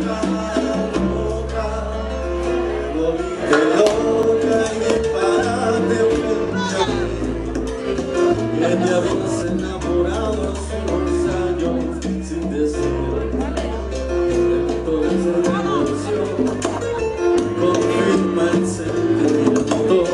Que te habías enamorado hace unos años sin decir. Entonces la emoción confirma el sentimiento.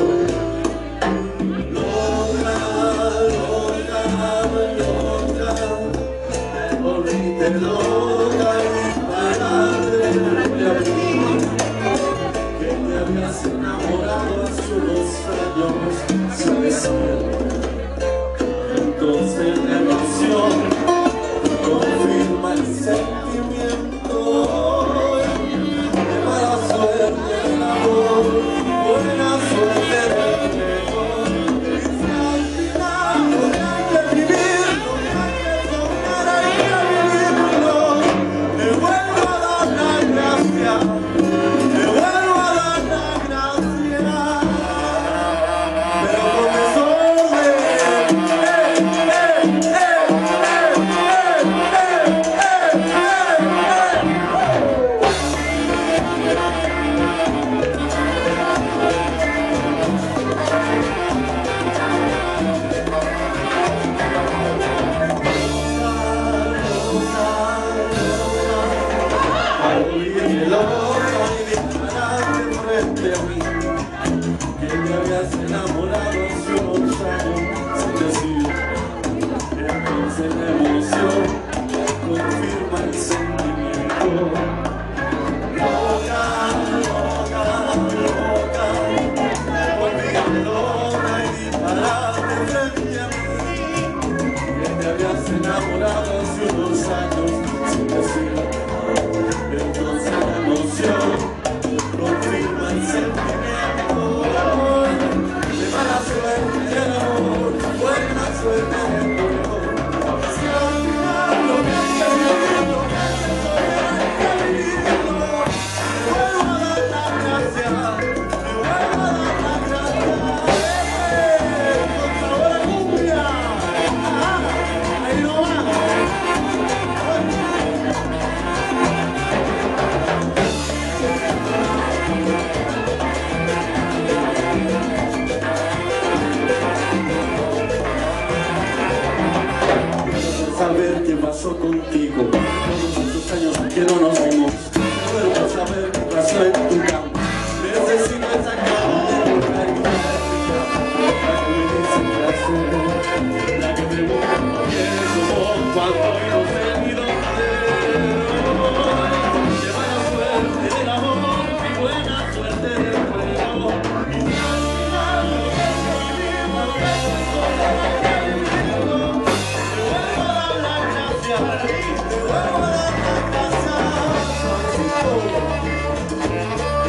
Loca, loca, loca, me volviste loca y paraste de abrir. Que te habías enamorado hace unos años sin decir. Entonces la emoción confirma el sentimiento. De mala suerte del amor, buena suerte del mejor. Y si al final no hay que vivirlo, no hay que soñar, hay que vivirlo. Te vuelvo a dar la gracia, te vuelvo a dar la gracia. Pero con desorden. Que te habías enamorado hace unos años sin decir. Entonces la emoción confirma el sentimiento. Loca, loca, loca, me volviste loca y disparaste frente a mí. Que te habías enamorado hace unos años sin decir. Entonces la emoción confirma el sentimiento. De mala suerte del amor, buena suerte del dolor. Si al final lo que hay que vivir, lo que hay que soñar, hay que vivirlo. Te vuelvo a dar la gracia, te vuelvo a dar la gracia. Con sabor a cumbia. Ahí no va. Saber qué pasó contigo, todos estos años que no nos vimos. Quiero saber qué pasó en tu cama. Necesito esa cama de tu cariño, la que pregunto quién somos, cuándo y no sé ni dónde. Qué mala suerte del amor y buena suerte del juego. Y si al final lo que hay que vivir, lo que hay que soñar, hay que vivirlo. Te vuelvo a dar la gracia, te vuelvo a dar la casa.